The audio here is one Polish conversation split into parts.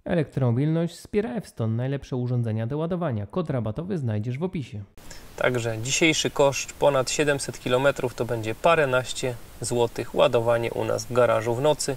Elektromobilność wspiera Evston, najlepsze urządzenia do ładowania. Kod rabatowy znajdziesz w opisie. Także dzisiejszy koszt ponad 700 km to będzie paręnaście złotych ładowanie u nas w garażu w nocy.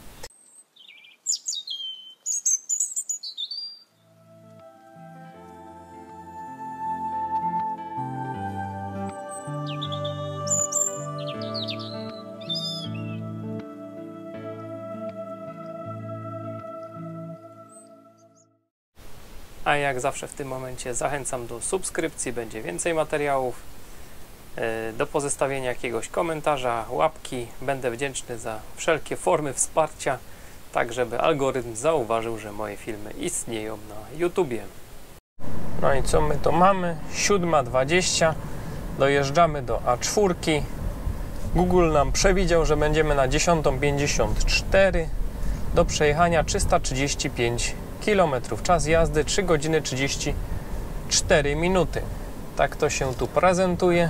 A jak zawsze w tym momencie zachęcam do subskrypcji, będzie więcej materiałów, do pozostawienia jakiegoś komentarza, łapki. Będę wdzięczny za wszelkie formy wsparcia, tak żeby algorytm zauważył, że moje filmy istnieją na YouTubie. No i co my tu mamy? 7:20, dojeżdżamy do A4. Google nam przewidział, że będziemy na 10:54, do przejechania 335 km. Czas jazdy 3 godziny 34 minuty. Tak to się tu prezentuje.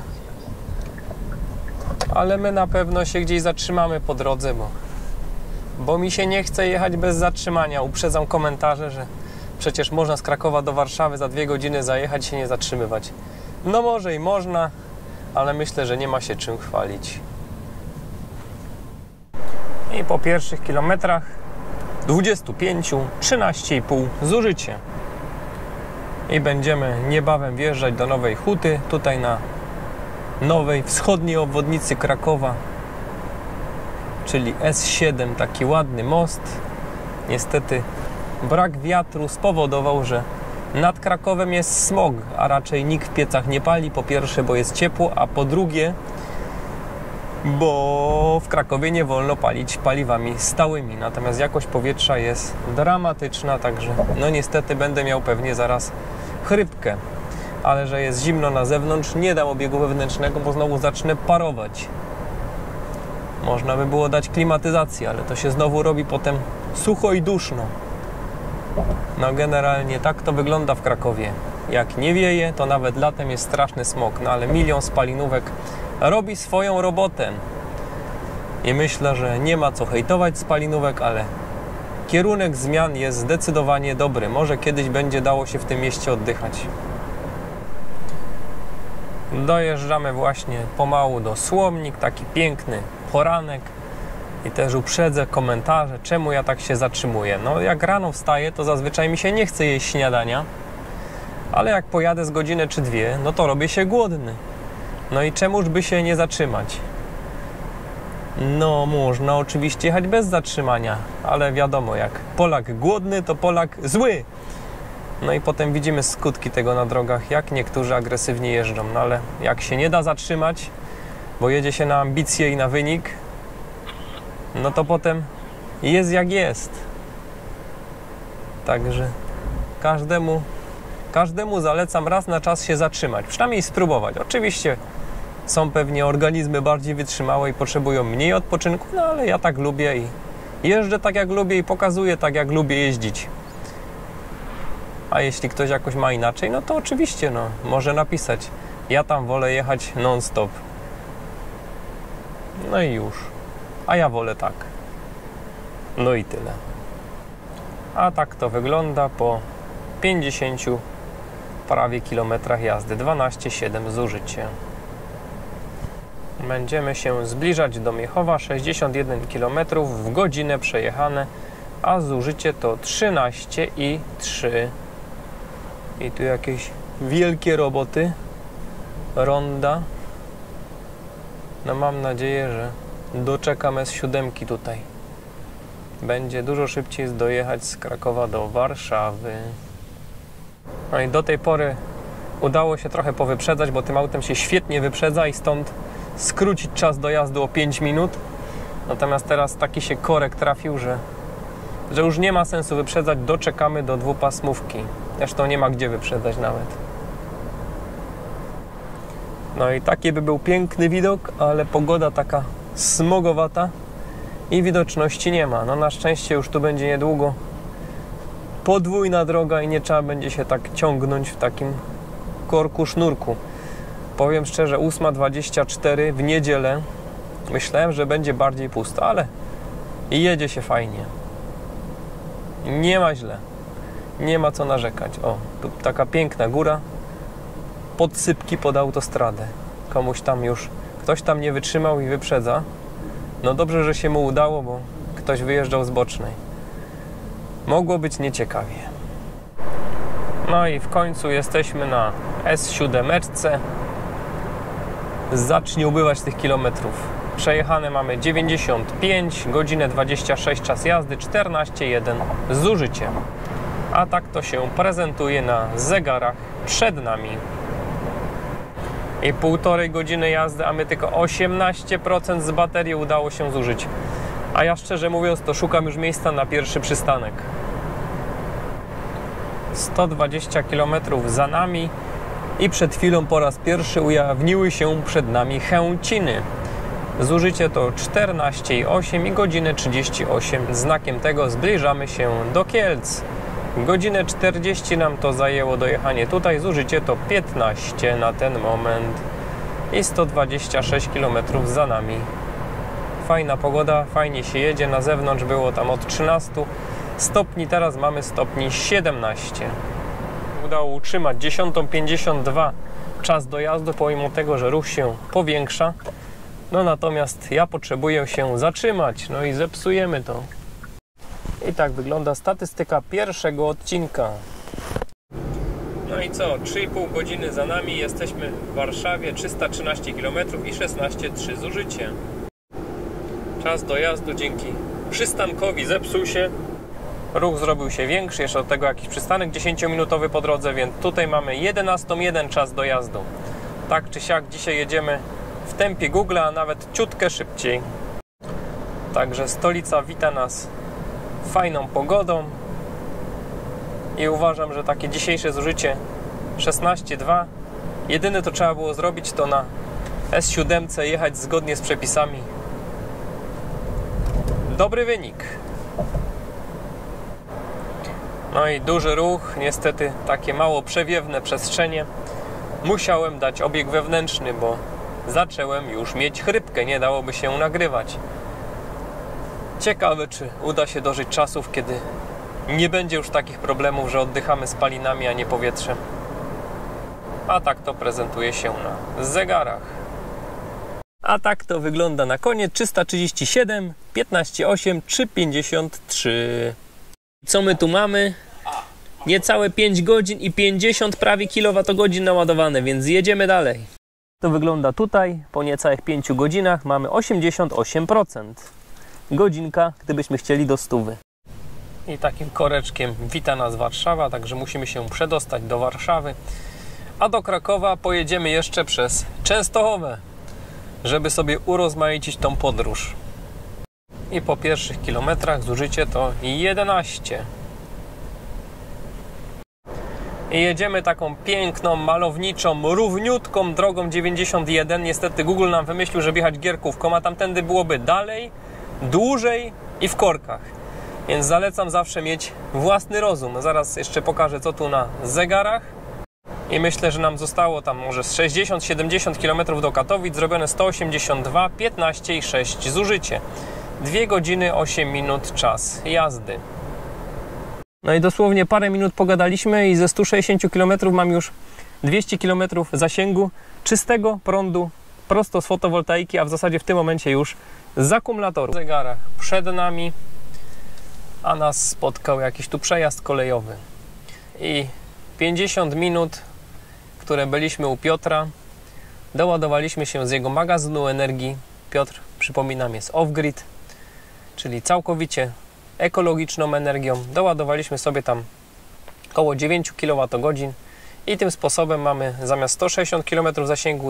Ale my na pewno się gdzieś zatrzymamy po drodze, bo mi się nie chce jechać bez zatrzymania. Uprzedzam komentarze, że przecież można z Krakowa do Warszawy za 2 godziny zajechać i się nie zatrzymywać. No może i można, ale myślę, że nie ma się czym chwalić. I po pierwszych kilometrach 25, 13,5 zużycie. I będziemy niebawem wjeżdżać do Nowej Huty, tutaj na nowej wschodniej obwodnicy Krakowa, czyli S7, taki ładny most. Niestety brak wiatru spowodował, że nad Krakowem jest smog, a raczej nikt w piecach nie pali. Po pierwsze, bo jest ciepło, a po drugie, bo w Krakowie nie wolno palić paliwami stałymi. Natomiast jakość powietrza jest dramatyczna, także no niestety będę miał pewnie zaraz chrypkę. Ale że jest zimno na zewnątrz, nie dam obiegu wewnętrznego, bo znowu zacznę parować. Można by było dać klimatyzację, ale to się znowu robi potem sucho i duszno. No generalnie tak to wygląda w Krakowie. Jak nie wieje, to nawet latem jest straszny smog, no ale milion spalinówek robi swoją robotę. I myślę, że nie ma co hejtować spalinówek, ale kierunek zmian jest zdecydowanie dobry. Może kiedyś będzie dało się w tym mieście oddychać. Dojeżdżamy właśnie pomału do Słomnik, taki piękny poranek. I też uprzedzę komentarze, czemu ja tak się zatrzymuję. No jak rano wstaję, to zazwyczaj mi się nie chce jeść śniadania, ale jak pojadę z godzinę czy dwie, no to robię się głodny. No i czemuż by się nie zatrzymać? No można oczywiście jechać bez zatrzymania, ale wiadomo, jak Polak głodny, to Polak zły. No i potem widzimy skutki tego na drogach, jak niektórzy agresywnie jeżdżą. No ale jak się nie da zatrzymać, bo jedzie się na ambicje i na wynik, no to potem jest jak jest. Także każdemu zalecam raz na czas się zatrzymać, przynajmniej spróbować. Oczywiście są pewnie organizmy bardziej wytrzymałe i potrzebują mniej odpoczynku, no ale ja tak lubię i jeżdżę tak jak lubię i pokazuję tak jak lubię jeździć. A jeśli ktoś jakoś ma inaczej, no to oczywiście może napisać: ja tam wolę jechać non-stop. No i już. A ja wolę tak. No i tyle. A tak to wygląda po 50 prawie kilometrach jazdy. 12,7 zużycie. Będziemy się zbliżać do Miechowa. 61 km w godzinę przejechane, a zużycie to 13,3. I tu jakieś wielkie roboty. Ronda. No mam nadzieję, że doczekam S7 tutaj. Będzie dużo szybciej dojechać z Krakowa do Warszawy. No i do tej pory udało się trochę powyprzedzać, bo tym autem się świetnie wyprzedza i stąd skrócić czas dojazdu o 5 minut. Natomiast teraz taki się korek trafił, że już nie ma sensu wyprzedzać, doczekamy do dwupasmówki. Zresztą nie ma gdzie wyprzedzać nawet. No i taki by był piękny widok, ale pogoda taka smogowata i widoczności nie ma. No na szczęście już tu będzie niedługo podwójna droga i nie trzeba będzie się tak ciągnąć w takim korku sznurku. Powiem szczerze, 8:24 w niedzielę myślałem, że będzie bardziej pusto, ale jedzie się fajnie. Nie ma źle. Nie ma co narzekać. O, tu taka piękna góra. Podsypki pod autostradę. Ktoś tam nie wytrzymał i wyprzedza. No dobrze, że się mu udało, bo ktoś wyjeżdżał z bocznej. Mogło być nieciekawie. No i w końcu jesteśmy na S7. Zacznie ubywać tych kilometrów. Przejechane mamy 95, godzinę 26 czas jazdy, 14,1 zużycie. A tak to się prezentuje na zegarach przed nami. I 1,5 godziny jazdy, a my tylko 18% z baterii udało się zużyć. A ja szczerze mówiąc to szukam już miejsca na pierwszy przystanek. 120 km za nami i przed chwilą po raz pierwszy ujawniły się przed nami Chęciny. Zużycie to 14,8 i godzinę 38. Znakiem tego zbliżamy się do Kielc. Godzinę 40 nam to zajęło dojechanie tutaj. Zużycie to 15 na ten moment. I 126 km za nami. Fajna pogoda, fajnie się jedzie. Na zewnątrz było tam od 13 stopni, teraz mamy stopni 17. Udało utrzymać 10:52 czas dojazdu, pomimo tego, że ruch się powiększa. No natomiast ja potrzebuję się zatrzymać, no i zepsujemy to. I tak wygląda statystyka pierwszego odcinka. No i co? 3,5 godziny za nami, jesteśmy w Warszawie, 313 km i 16,3 zużycie. Czas dojazdu dzięki przystankowi zepsuł się. Ruch zrobił się większy, jeszcze do tego jakiś przystanek 10-minutowy po drodze, więc tutaj mamy 11:01 czas dojazdu. Tak czy siak dzisiaj jedziemy w tempie Google, a nawet ciutkę szybciej. Także stolica wita nas fajną pogodą i uważam, że takie dzisiejsze zużycie 16,2 jedyne to trzeba było zrobić to na S7 jechać zgodnie z przepisami. Dobry wynik. No i duży ruch, niestety takie mało przewiewne przestrzenie. Musiałem dać obieg wewnętrzny, bo zacząłem już mieć chrypkę, nie dałoby się nagrywać. Ciekawe, czy uda się dożyć czasów, kiedy nie będzie już takich problemów, że oddychamy spalinami, a nie powietrzem. A tak to prezentuje się na zegarach. A tak to wygląda na koniec. 337, 15,8, 3,53. Co my tu mamy? Niecałe 5 godzin i 50 prawie kilowatogodzin naładowane, więc jedziemy dalej. To wygląda tutaj. Po niecałych 5 godzinach mamy 88%. Godzinka, gdybyśmy chcieli do 100. I takim koreczkiem wita nas Warszawa, także musimy się przedostać do Warszawy. A do Krakowa pojedziemy jeszcze przez Częstochowę, żeby sobie urozmaicić tą podróż. I po pierwszych kilometrach zużycie to 11. I jedziemy taką piękną, malowniczą, równiutką drogą 91. Niestety Google nam wymyślił, żeby jechać gierkówką, a tamtędy byłoby dalej, dłużej i w korkach. Więc zalecam zawsze mieć własny rozum. Zaraz jeszcze pokażę, co tu na zegarach. I myślę, że nam zostało tam może z 60-70 km do Katowic, zrobione 182, 15,6 zużycie. 2 godziny 8 minut czas jazdy. No i dosłownie parę minut pogadaliśmy i ze 160 km mam już 200 km zasięgu czystego prądu prosto z fotowoltaiki, a w zasadzie w tym momencie już z akumulatorów. W zegarach przed nami, a nas spotkał jakiś tu przejazd kolejowy. I 50 minut, które byliśmy u Piotra, doładowaliśmy się z jego magazynu energii. Piotr, przypominam, jest off-grid, czyli całkowicie ekologiczną energią. Doładowaliśmy sobie tam około 9 kWh i tym sposobem mamy zamiast 160 km zasięgu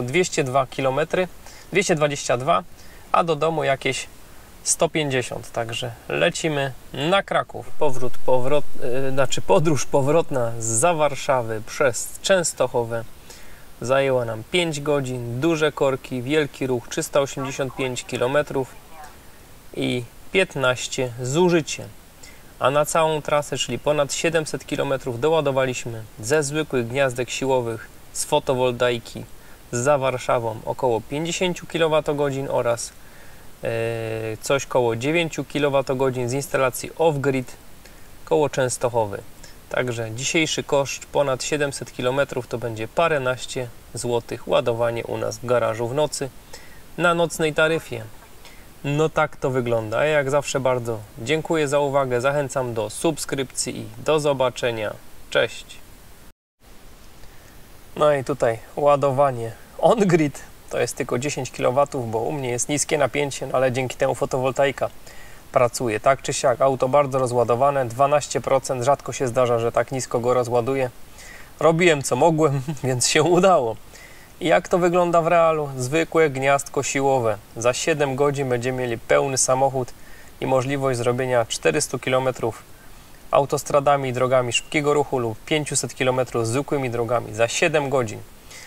222, a do domu jakieś 150, także lecimy na Kraków. Podróż powrotna zza Warszawy przez Częstochowę zajęła nam 5 godzin, duże korki, wielki ruch, 385 km i 15 zużycie. A na całą trasę, czyli ponad 700 km doładowaliśmy ze zwykłych gniazdek siłowych, z fotowoltaiki za Warszawą około 50 kWh oraz coś koło 9 kWh z instalacji off-grid koło Częstochowy. Także dzisiejszy koszt ponad 700 km to będzie paręnaście złotych ładowanie u nas w garażu w nocy na nocnej taryfie. No tak to wygląda. Ja jak zawsze bardzo dziękuję za uwagę, zachęcam do subskrypcji i do zobaczenia. Cześć! No i tutaj ładowanie on-grid to jest tylko 10 kW, bo u mnie jest niskie napięcie, ale dzięki temu fotowoltaika pracuje. Tak czy siak, auto bardzo rozładowane, 12%, rzadko się zdarza, że tak nisko go rozładuje. Robiłem co mogłem, więc się udało. I jak to wygląda w realu? Zwykłe gniazdko siłowe. Za 7 godzin będziemy mieli pełny samochód i możliwość zrobienia 400 km autostradami i drogami szybkiego ruchu lub 500 km zwykłymi drogami za 7 godzin.